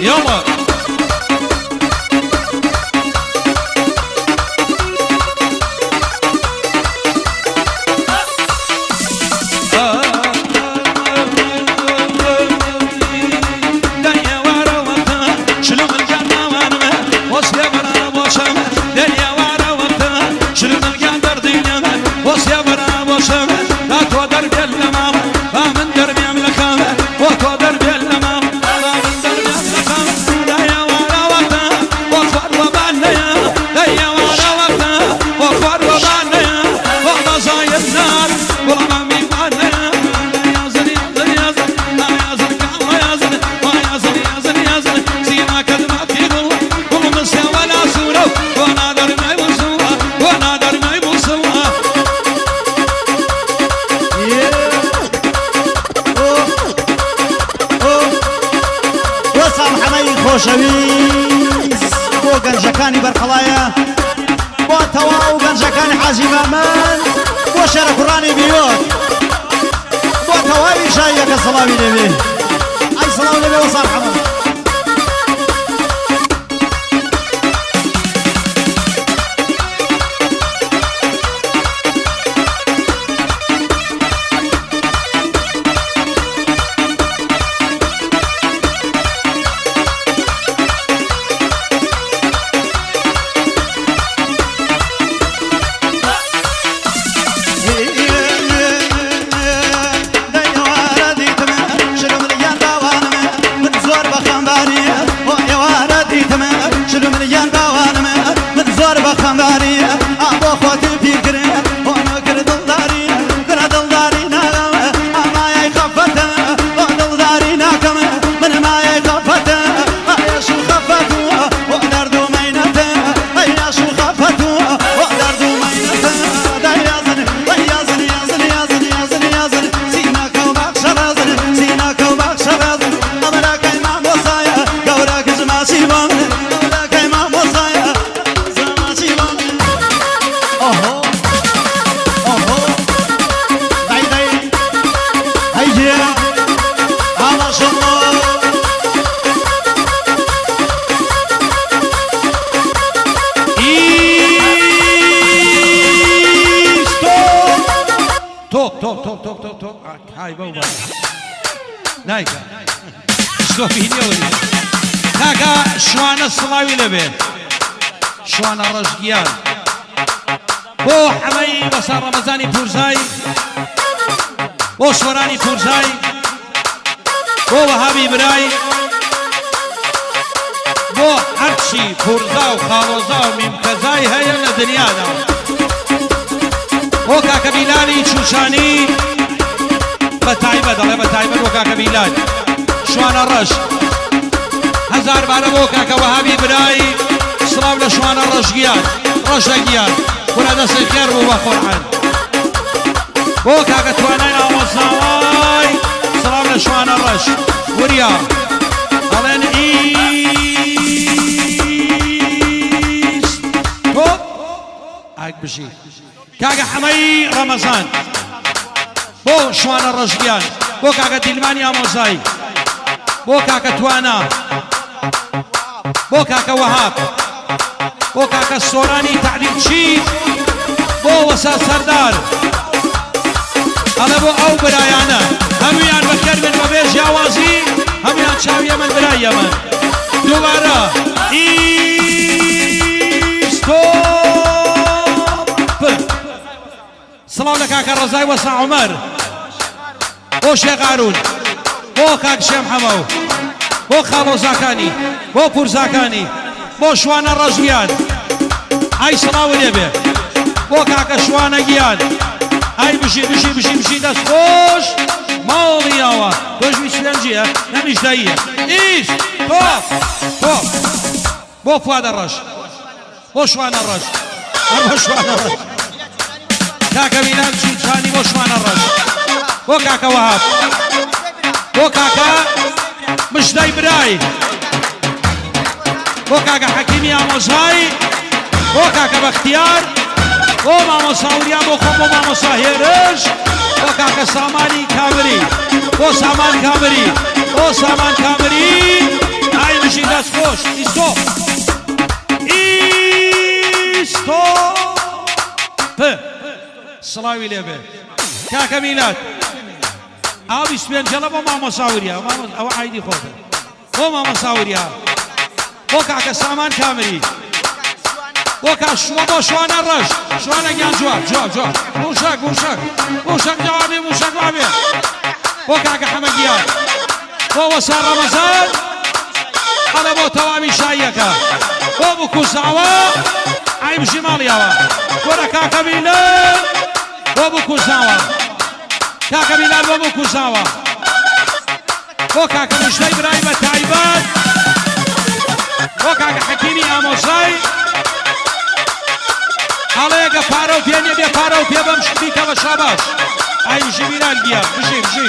يلا خۆشەویست بۆ گەنجەکانی بەرقەڵایە بۆ تەواو گەنجەکانی حاجی مامان بۆ شێرە کوڕانی بیۆت بۆ تەواوی شایەکە سەڵاوی لەبێ ئەی سەڵاو لەبێ وەسار حەمەد هاي بابا نايكا شلون فيديو كاكا شوانا الصلاوي لبه شوانا الرشقيان بو حمي بصار رمزاني بورزاي بو سوراني بورزاي بو وهابي براي بو هرشي بورزا وخاروزا وممكزاي هيا لدنيانا بو كاكا بيلاني شوشاني بتعيبة دلها بتعيبة وكاكا بيلان شوان الرش هزار بارا وكاكا وهابي براي سلام لشوان الرشقيان رشقيان ولا دس الخير وقرآن وكاكا توانين وصاواي سلام لشوان الرش وريا الان ايست توب هاك بشي كاكا حمي رمضان بو شوان الرشقيان بو كاكا دلمانيا موزاي بو كاكا توانا بو كاكا وهاب بو كاكا السوراني تعليم شيد بو وسا سردار هذا بو او برايانا هميان بكر من وبيج جوازي هميان شاوية من براي يمن دوبارا ستوب سلام لكاكا الرزاي وسا عمر بو شيخ هارون بو كاك شيخ حمو بو خالو زاكاني بو بور زاكاني بو شوان الرجويان هاي صلاوي لبه بو كاكا شوان جيان هاي بشي بشي بشي بشي دست خوش ماڵی ئاوا تۆش میسلەنجیە نەمیش داییە ئیس تۆپ تۆپ بۆ فوادە ڕەش بۆ شوانە ڕەش بۆ شوانە ڕەش کاکە بینام چانی بۆ شوانە ڕەش بۆ کاکە وەهاب بۆ کاکە مژدەی برای بۆ کاکە حەکیمی ئامۆزای بۆ کاکە بەختیار بۆ مامۆستا وریان بۆ خۆم بۆ مامۆستا هێرش بۆ کاکە سامانی کامری بۆ سامان کامری بۆ سامان کامری ئای مژی سەڵاوی لێبێ کاکە میلاد ئاوی سپێنجەڵە بۆ مامۆساوریا ئەوە عیدی خۆتە بۆ مامۆساوریا بۆ کاکە سامان کامری بۆ بۆ شوانە ڕەش شوانە گیان جواب موشک جوابی موشک وابێ بۆ کاکە حەمەدیان بۆ وەسا ڕەمەزان ئەڵە بۆ تەواوی شایەکە بۆ بکوساوە ئای بژی ماڵیاوە وەرە کاکە میلاد بۆ بکوساوە کاکە میلاد بۆ بکوساوە بۆ کاکە مشتەی برای بە تایبەت بۆ کاکە حەکیمی ئامۆزای ئاڵەیەکە پارە و پێ نیە بێ پارە و پێ بەم بیکەوە شاباش ئای بژی میلاد گیان بژی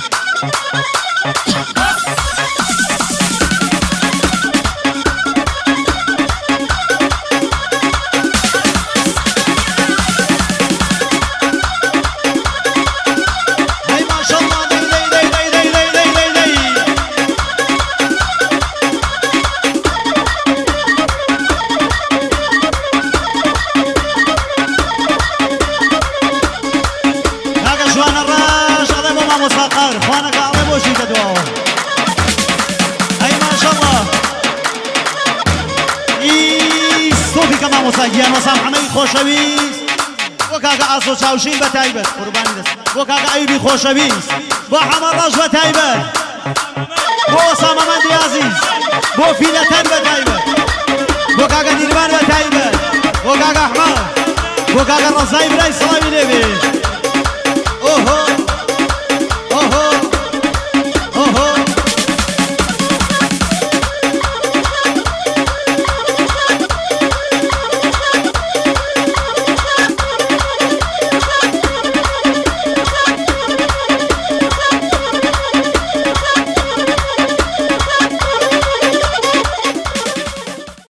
گیان وەسام حەمەی خۆشەویست بۆ کاکە ئاسۆ چاوشین بە تایبەت قوربانی دەست بۆ کاکە ئەیوبی خۆشەویست بۆ حەمە ڕەش بە تایبەت بۆ وەسام ئەمەندی عەزیز بۆ فیلەتەن بە تایبەت بۆ کاکە نیرمان بە تایبەت بۆ کاکە ئەحمەد بۆ کاکە ڕەزای برای